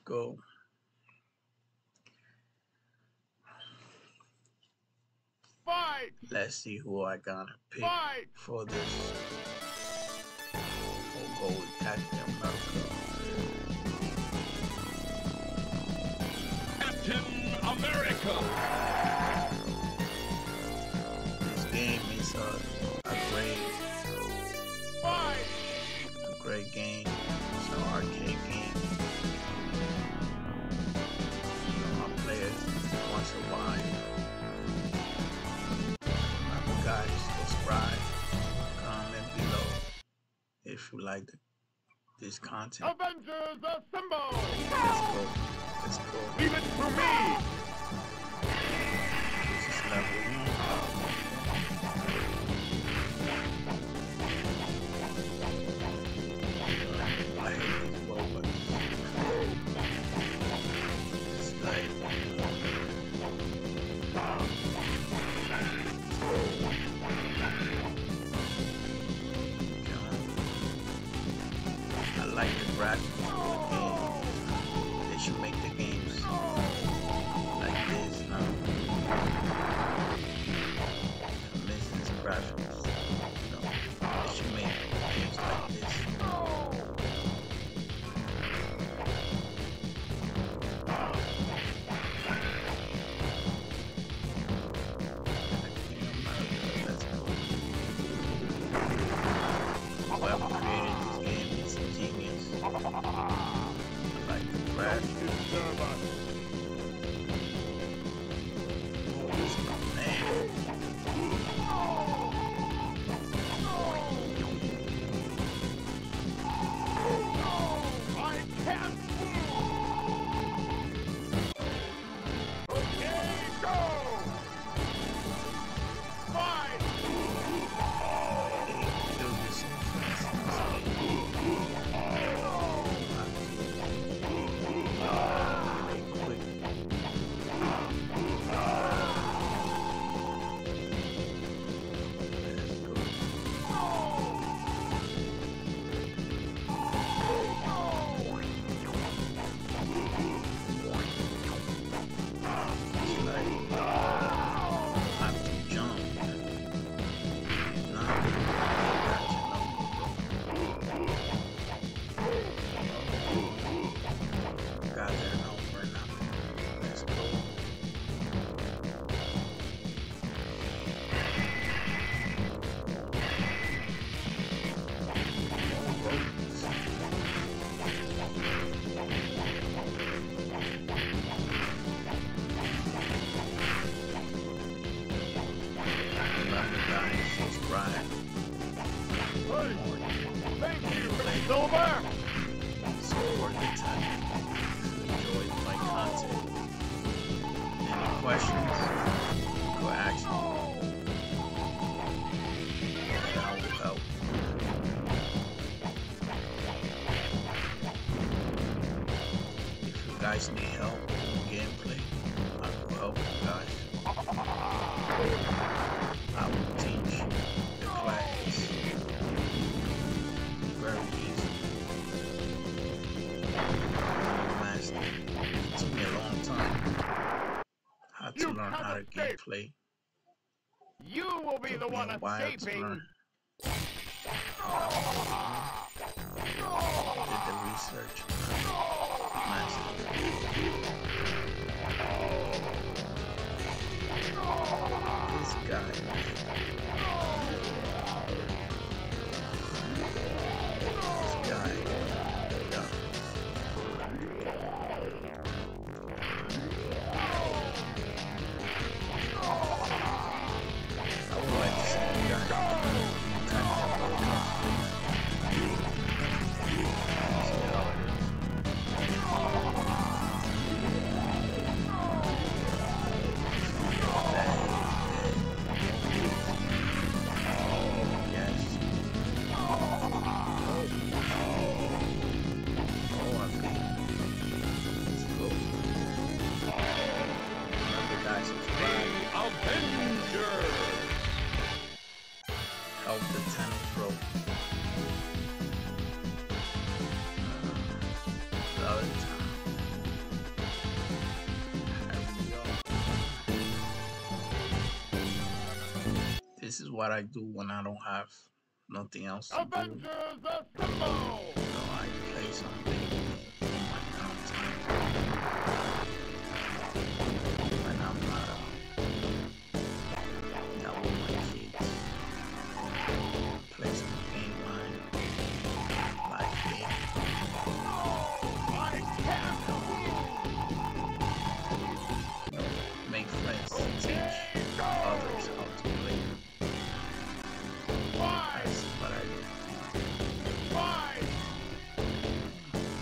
go. Fight! Let's see who I gotta pick Fight! for this. We'll go with Captain America. Captain America! This game is a Fight! great game. It's an arcade game. I play it once a while. Guys, subscribe, comment below if you like this content. Avengers assemble! Let's go. Let's go. Leave it to me! This is level 1. I hate these robots. It's like I like the graphics of the game. They should make the games like this. Missing this graphics. They should make games like this. Let's go. Whoever created this game is a genius. I like the graphics. Oh, this is my man. I can't move! Okay, go! Fight! They do this so fast in this game. They quick. Let's go. It's like I have to jump. Nah, I got your number, bro. Got their number now. Let's go. Remember, guys, subscribe. Thank you, Silver! Support the channel. If you enjoyed my content. Any questions? Go ask me. And I will help. If you guys need help with gameplay, I will help you guys. I will teach the class. Very easy. Master. It took me a long time. How to learn how to gameplay. You will be the one escaping! Did the research. Master. This guy. This guy. Yeah. I would like to see you guys type that word. See how it is. This is what I do when I don't have nothing else to do. Avengers assemble! So I play some video game in my downtime when I'm not out with my kids. Play some game like this. I can't Make friends to teach others how to play. That's what I do. fight!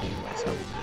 myself.